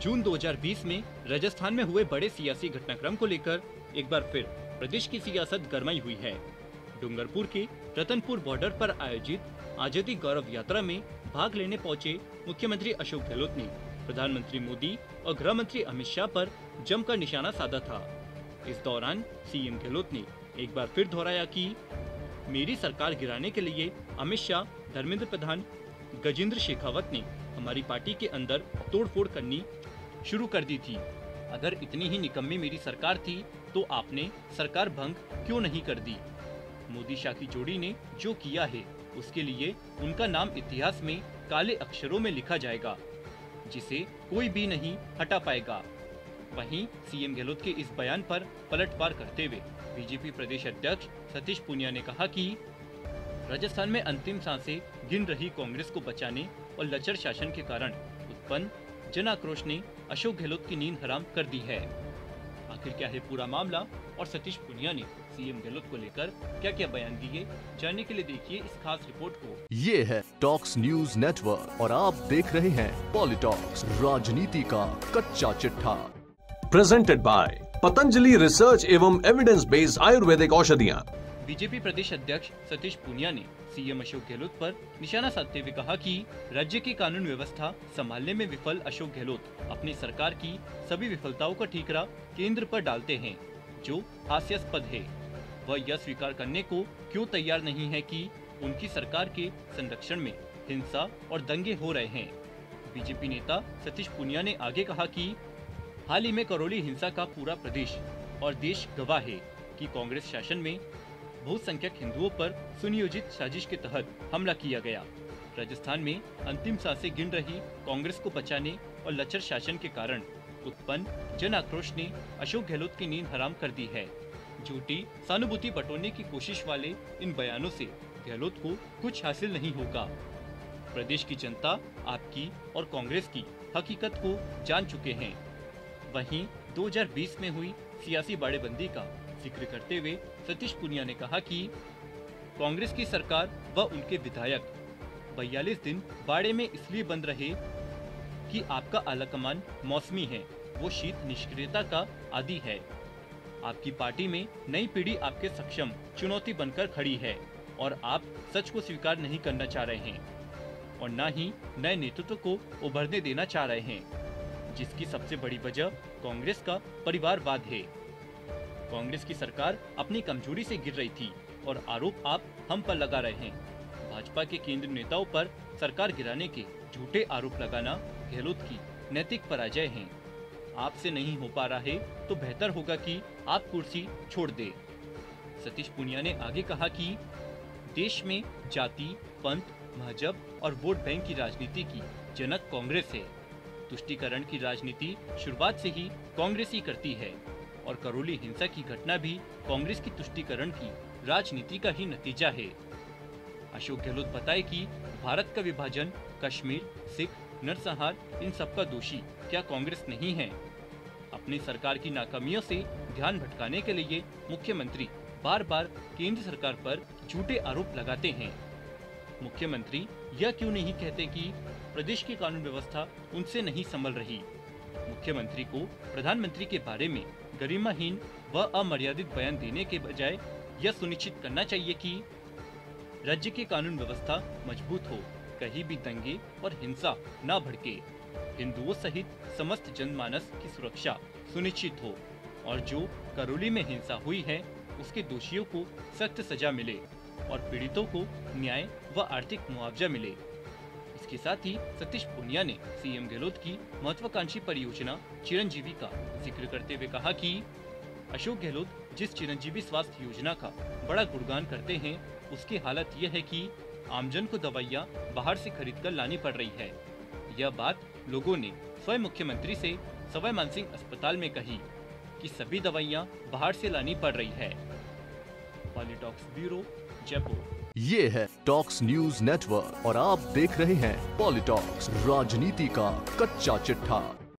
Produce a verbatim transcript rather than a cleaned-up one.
जून दो हज़ार बीस में राजस्थान में हुए बड़े सियासी घटनाक्रम को लेकर एक बार फिर प्रदेश की सियासत गरमाई हुई है। डूंगरपुर के रतनपुर बॉर्डर पर आयोजित आजादी गौरव यात्रा में भाग लेने पहुंचे मुख्यमंत्री अशोक गहलोत ने प्रधानमंत्री मोदी और गृह मंत्री अमित शाह पर जमकर निशाना साधा था। इस दौरान सीएम गहलोत ने एक बार फिर दोहराया कि मेरी सरकार गिराने के लिए अमित शाह, धर्मेंद्र प्रधान, गजेंद्र शेखावत ने हमारी पार्टी के अंदर तोड़फोड़ करनी शुरू कर दी थी। अगर इतनी ही निकम्मी मेरी सरकार थी तो आपने सरकार भंग क्यों नहीं कर दी? मोदी शाह की जोड़ी ने जो किया है उसके लिए उनका नाम इतिहास में काले अक्षरों में लिखा जाएगा, जिसे कोई भी नहीं हटा पाएगा। वहीं सीएम गहलोत के इस बयान पर पलटवार करते हुए बीजेपी प्रदेश अध्यक्ष सतीश पूनिया ने कहा कि राजस्थान में अंतिम सांसें गिन रही कांग्रेस को बचाने और लचर शासन के कारण उत्पन्न जन आक्रोश ने अशोक गहलोत की नींद हराम कर दी है। आखिर क्या है पूरा मामला और सतीश पूनिया ने सीएम गहलोत को लेकर क्या क्या बयान दिए, जानने के लिए देखिए इस खास रिपोर्ट को। ये है टॉक्स न्यूज नेटवर्क और आप देख रहे हैं पॉलिटॉक्स, राजनीति का कच्चा चिट्ठा। प्रेजेंटेड बाय पतंजलि रिसर्च एवं एविडेंस बेस्ड आयुर्वेदिक औषधियाँ। बीजेपी प्रदेश अध्यक्ष सतीश पूनिया ने सीएम अशोक गहलोत पर निशाना साधते हुए कहा कि राज्य की कानून व्यवस्था संभालने में विफल अशोक गहलोत अपनी सरकार की सभी विफलताओं का ठीकरा केंद्र पर डालते हैं, जो हास्यास्पद है। वह यह स्वीकार करने को क्यों तैयार नहीं है कि उनकी सरकार के संरक्षण में हिंसा और दंगे हो रहे हैं। बीजेपी नेता सतीश पूनिया ने आगे कहा कि हाल ही में करौली हिंसा का पूरा प्रदेश और देश गवाह है कि कांग्रेस शासन में बहुसंख्यक हिंदुओं पर सुनियोजित साजिश के तहत हमला किया गया। राजस्थान में अंतिम सांसें गिन रही कांग्रेस को बचाने और लचर शासन के कारण उत्पन्न जन आक्रोश ने अशोक गहलोत की नींद हराम कर दी है। झूठी सहानुभूति बटोरने की कोशिश वाले इन बयानों से गहलोत को कुछ हासिल नहीं होगा। प्रदेश की जनता आपकी और कांग्रेस की हकीकत को जान चुके हैं। वहीं दो हज़ार बीस में हुई सियासी बाड़ेबंदी का जिक्र करते हुए सतीश पूनिया ने कहा कि कांग्रेस की सरकार व उनके विधायक बयालीस दिन बाड़े में इसलिए बंद रहे कि आपका आलाकमान मौसमी है, वो शीत निष्क्रियता का आदी है। आपकी पार्टी में नई पीढ़ी आपके सक्षम चुनौती बनकर खड़ी है और आप सच को स्वीकार नहीं करना चाह रहे हैं और न ही नए नेतृत्व को उभरने देना चाह रहे हैं, जिसकी सबसे बड़ी वजह कांग्रेस का परिवारवाद है। कांग्रेस की सरकार अपनी कमजोरी से गिर रही थी और आरोप आप हम पर लगा रहे हैं। भाजपा के केंद्रीय नेताओं पर सरकार गिराने के झूठे आरोप लगाना गहलोत की नैतिक पराजय है। आपसे नहीं हो पा रहा है तो बेहतर होगा कि आप कुर्सी छोड़ दे। सतीश पूनिया ने आगे कहा कि देश में जाति, पंथ, मजहब और वोट बैंक की राजनीति की जनक कांग्रेस है। तुष्टीकरण की राजनीति शुरुआत से ही कांग्रेस ही करती है और करौली हिंसा की घटना भी कांग्रेस की तुष्टीकरण की राजनीति का ही नतीजा है। अशोक गहलोत बताए कि भारत का विभाजन, कश्मीर, सिख, नरसंहार, इन सबका दोषी क्या कांग्रेस नहीं है? अपनी सरकार की नाकामियों से ध्यान भटकाने के लिए मुख्यमंत्री बार बार केंद्र सरकार पर झूठे आरोप लगाते हैं। मुख्यमंत्री यह क्यों नहीं कहते कि प्रदेश की कानून व्यवस्था उनसे नहीं संभल रही? मुख्यमंत्री को प्रधानमंत्री के बारे में गरिमाहीन व अमर्यादित बयान देने के बजाय यह सुनिश्चित करना चाहिए कि राज्य की कानून व्यवस्था मजबूत हो, कहीं भी दंगे और हिंसा न भड़के, हिंदुओं सहित समस्त जनमानस की सुरक्षा सुनिश्चित हो और जो करौली में हिंसा हुई है उसके दोषियों को सख्त सजा मिले और पीड़ितों को न्याय व आर्थिक मुआवजा मिले। इसके साथ ही सतीश पूनिया ने सीएम गहलोत की महत्वाकांक्षी परियोजना चिरंजीवी का जिक्र करते हुए कहा कि अशोक गहलोत जिस चिरंजीवी स्वास्थ्य योजना का बड़ा गुणगान करते हैं, उसकी हालत यह है कि आमजन को दवाइयाँ बाहर से खरीद कर लानी पड़ रही है। यह बात लोगों ने स्वयं मुख्यमंत्री से सवाई मानसिंह अस्पताल में कही कि सभी दवाइयाँ बाहर से लानी पड़ रही है। Politalks bureau, Jaipur. ये है टॉक्स न्यूज नेटवर्क और आप देख रहे हैं पॉलिटॉक्स, राजनीति का कच्चा चिट्ठा।